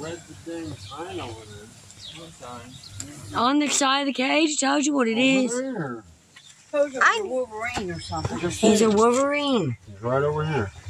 read the dang sign over there. What sign? On the side of the cage, tells you what it is. Over there. Suppose it's a Wolverine or something. He's a Wolverine. He's right over here.